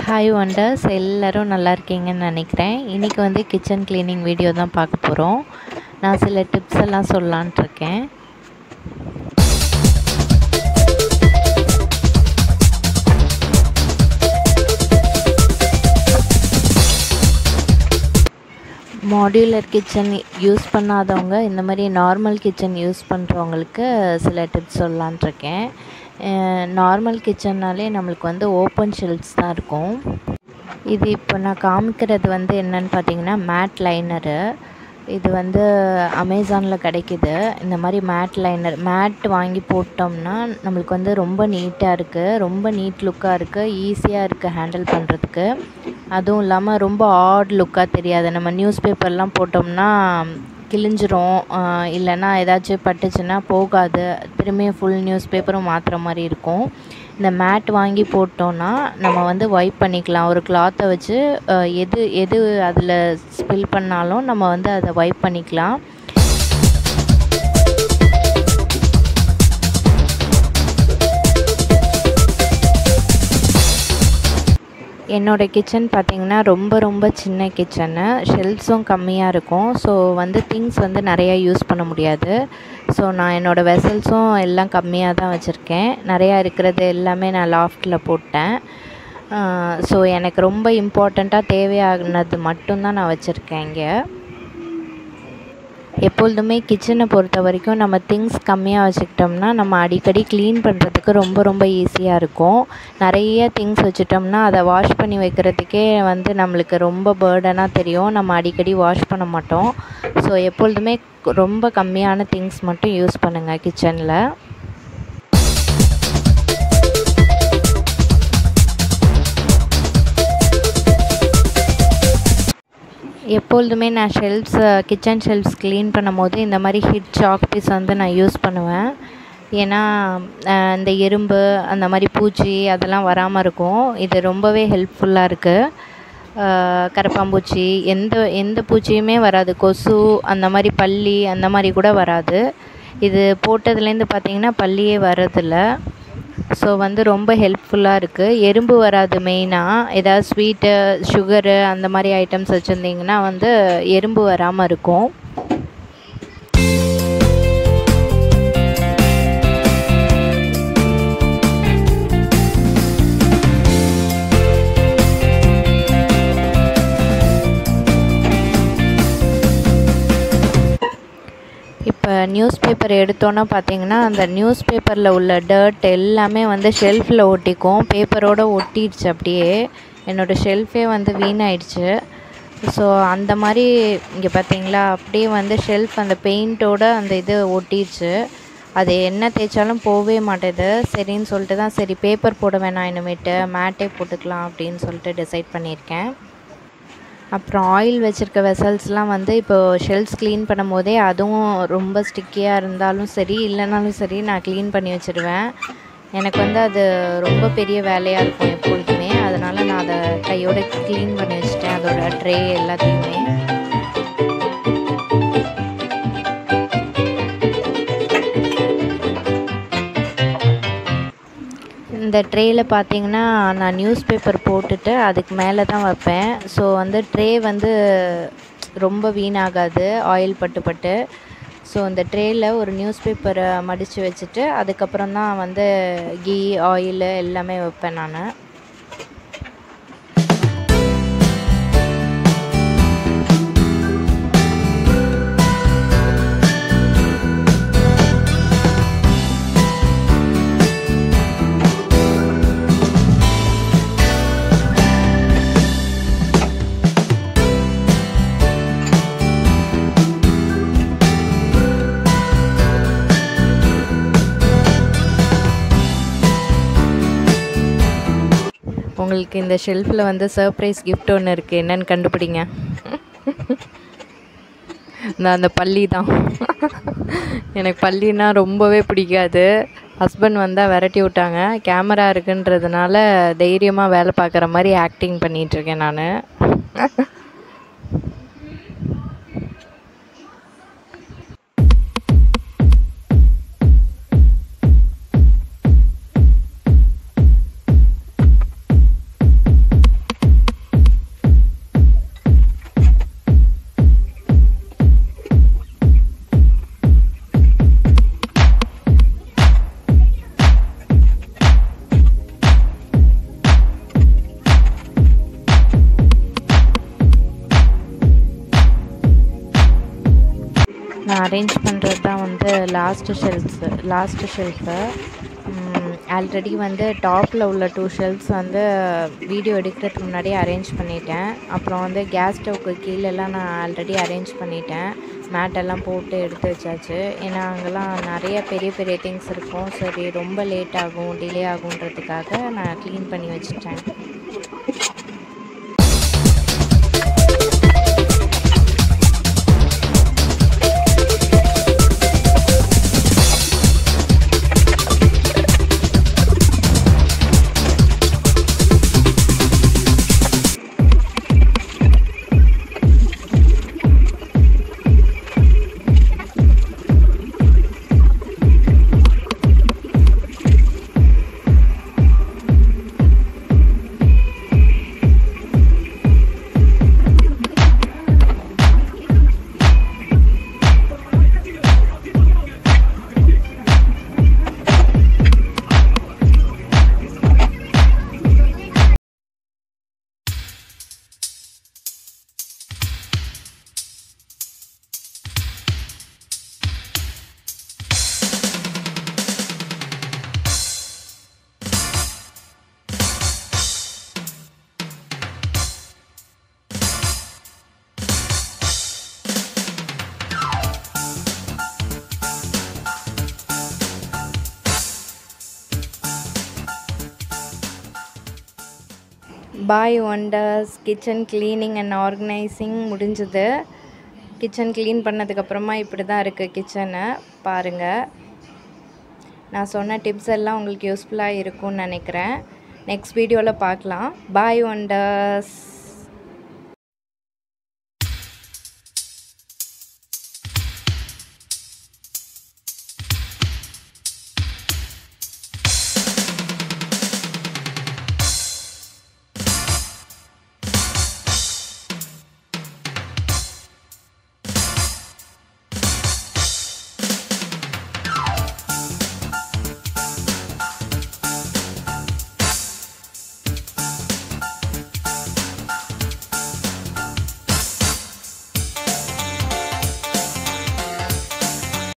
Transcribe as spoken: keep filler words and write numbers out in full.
Hi wonders, எல்லோரும் நல்லா இருக்கீங்கன்னு நினைக்கிறேன். இன்றைக்கி வந்து கிச்சன் க்ளீனிங் வீடியோ தான் பார்க்க போகிறோம். நான் சில டிப்ஸ் எல்லாம் சொல்லலான்ட்டு இருக்கேன். மாடுலர் கிச்சன் யூஸ் பண்ணாதவங்க இந்த மாதிரி நார்மல் கிச்சன் யூஸ் பண்ணுறவங்களுக்கு சில டிப்ஸ் சொல்லலான்ட்டு இருக்கேன். நார்மல் கிச்சன்னாலே நம்மளுக்கு வந்து ஓப்பன் ஷெல்ஃப்ஸ் தான் இருக்கும். இது இப்போ நான் காமிக்கிறது வந்து என்னன்னு பார்த்தீங்கன்னா மேட் லைனரு. இது வந்து அமேசானில் கிடைக்கிது. இந்த மாதிரி மேட் லைனர் மேட் வாங்கி போட்டோம்னா நம்மளுக்கு வந்து ரொம்ப நீட்டாக இருக்குது, ரொம்ப நீட் லுக்காக இருக்குது, ஈஸியாக இருக்குது ஹேண்டில் பண்ணுறதுக்கு. அதுவும் இல்லாமல் ரொம்ப ஆட் லுக்காக தெரியாது. நம்ம நியூஸ் பேப்பர்லாம் போட்டோம்னா கிழிஞ்சிரும், இல்லைன்னா ஏதாச்சும் பட்டுச்சுன்னா போகாது, திரும்பியும் ஃபுல் நியூஸ் பேப்பரும் மாற்றுற மாதிரி இருக்கும். இந்த மேட் வாங்கி போட்டோன்னா நம்ம வந்து வைப் பண்ணிக்கலாம். ஒரு கிளாத்தை வச்சு எது எது அதில் ஸ்பில் பண்ணாலும் நம்ம வந்து அதை வைப் பண்ணிக்கலாம். என்னோடய கிச்சன் பார்த்திங்கன்னா ரொம்ப ரொம்ப சின்ன கிச்சனு, ஷெல்ஃப்ஸும் கம்மியாக இருக்கும். ஸோ வந்து திங்ஸ் வந்து நிறையா யூஸ் பண்ண முடியாது. ஸோ நான் என்னோடய வெசல்ஸும் எல்லாம் கம்மியாக தான் வச்சுருக்கேன். நிறையா இருக்கிறது எல்லாமே நான் லாஃப்ட்டில் போட்டேன். ஸோ எனக்கு ரொம்ப இம்பார்ட்டண்ட்டாக தேவையானது மட்டும்தான் நான் வச்சுருக்கேன் இங்கே. எப்பொழுதுமே கிச்சனை பொறுத்த வரைக்கும் நம்ம திங்ஸ் கம்மியாக வச்சுக்கிட்டோம்னா நம்ம அடிக்கடி க்ளீன் பண்ணுறதுக்கு ரொம்ப ரொம்ப ஈஸியாக இருக்கும். நிறைய திங்ஸ் வச்சுட்டோம்னா அதை வாஷ் பண்ணி வைக்கிறதுக்கே வந்து நம்மளுக்கு ரொம்ப பேர்டனாக தெரியும். நம்ம அடிக்கடி வாஷ் பண்ண மாட்டோம். ஸோ எப்பொழுதுமே ரொம்ப கம்மியான திங்ஸ் மட்டும் யூஸ் பண்ணுங்கள் கிச்சனில். எப்பொழுதுமே நான் ஷெல்ஃப்ஸ் கிச்சன் ஷெல்ஃப்ஸ் க்ளீன் பண்ணும் போது இந்த மாதிரி ஹிட் சாக் பீஸ் வந்து நான் யூஸ் பண்ணுவேன். ஏன்னா இந்த எறும்பு அந்த மாதிரி பூச்சி அதெல்லாம் வராமல் இருக்கும். இது ரொம்பவே ஹெல்ப்ஃபுல்லாக இருக்குது. கரப்பாம்பூச்சி எந்த எந்த பூச்சியுமே வராது. கொசு அந்த மாதிரி பல்லி அந்த மாதிரி கூட வராது. இது போட்டதுலேருந்து பார்த்திங்கன்னா பல்லியே வரதில்ல. ஸோ வந்து ரொம்ப ஹெல்ப்ஃபுல்லாக இருக்குது. எறும்பு வராது. மெயினாக ஏதாவது ஸ்வீட்டு சுகரு அந்த மாதிரி ஐட்டம்ஸ் வச்சுருந்திங்கன்னா வந்து எறும்பு வராமல் இருக்கும். இப்போ நியூஸ் பேப்பர் எடுத்தோன்னா பார்த்திங்கன்னா அந்த நியூஸ் பேப்பரில் உள்ள டர்ட் எல்லாமே வந்து ஷெல்ஃபில் ஒட்டிக்கும். பேப்பரோடு ஒட்டிடுச்சு, அப்படியே என்னோடய ஷெல்ஃபே வந்து வீணாயிடுச்சு. ஸோ அந்த மாதிரி இங்கே பார்த்திங்களா அப்படியே வந்து ஷெல்ஃப் அந்த பெயிண்ட்டோட அந்த இது ஒட்டிடுச்சு. அது என்ன தேய்ச்சாலும் போகவே மாட்டேது. சரின்னு சொல்லிட்டு தான் சரி பேப்பர் போட வேணாம், இனிமேட்டு மேட்டே போட்டுக்கலாம் அப்படின்னு சொல்லிட்டு டிசைட் பண்ணியிருக்கேன். அப்புறம் ஆயில் வச்சுருக்க வெசல்ஸ்லாம் வந்து இப்போது ஷெல்ஃப்ஸ் க்ளீன் பண்ணும் போதே அதுவும் ரொம்ப ஸ்டிக்கியாக இருந்தாலும் சரி இல்லைனாலும் சரி நான் க்ளீன் பண்ணி வச்சுருவேன். எனக்கு வந்து அது ரொம்ப பெரிய வேலையாக இருக்கும் எப்பொழுதுமே. அதனால் நான் அதை கையோடு க்ளீன் பண்ணி வச்சுட்டேன், அதோட ட்ரே எல்லாத்தையுமே. இந்த ட்ரேயில் பார்த்திங்கன்னா நான் நியூஸ் பேப்பர் போட்டுட்டு அதுக்கு மேலே தான் வைப்பேன். ஸோ வந்து ட்ரே வந்து ரொம்ப வீணாகாது ஆயில் பட்டு பட்டு. ஸோ இந்த ட்ரேயில் ஒரு நியூஸ் பேப்பரை மடித்து வச்சுட்டு அதுக்கப்புறம் தான் வந்து கீ ஆயில் எல்லாமே வைப்பேன் நான். உங்களுக்கு இந்த ஷெல்ஃபில் வந்து சர்ப்ரைஸ் கிஃப்ட் ஒன்று இருக்குது. என்னென்னு கண்டுபிடிங்க. இந்த அந்த பல்லி தான். எனக்கு பல்லினா ரொம்பவே பிடிக்காது. ஹஸ்பண்ட் வந்தால் விரட்டி விட்டாங்க. கேமரா இருக்குன்றதுனால தைரியமாக வேலை பார்க்குற மாதிரி ஆக்டிங் பண்ணிகிட்ருக்கேன் நான். Last shelves last shelf already வந்து டாப்பில் உள்ள டூ ஷெல்ஃப்ஸ் வந்து வீடியோ எடுக்கிறதுக்கு முன்னாடியே அரேஞ்ச் பண்ணிட்டேன். அப்புறம் வந்து கேஸ் ஸ்டவ்வுக்கு கீழெல்லாம் நான் ஆல்ரெடி அரேஞ்ச் பண்ணிட்டேன். மேட்டெல்லாம் போட்டு எடுத்து வச்சாச்சு. ஏன்னா அங்கெல்லாம் நிறைய பெரிய பெரிய திங்ஸ் இருக்கும். சரி ரொம்ப லேட் ஆகும், டிலே ஆகுன்றதுக்காக நான் க்ளீன் பண்ணி வச்சுட்டேன். Bye wonders kitchen cleaning and organising முடிஞ்சது. கிச்சன் க்ளீன் பண்ணதுக்கப்புறமா இப்படி தான் இருக்குது கிச்சனு. பாருங்கள், நான் சொன்ன டிப்ஸ் எல்லாம் உங்களுக்கு யூஸ்ஃபுல்லாக இருக்கும்னு நினைக்கிறேன். நெக்ஸ்ட் வீடியோவில் பார்க்கலாம். Bye wonders.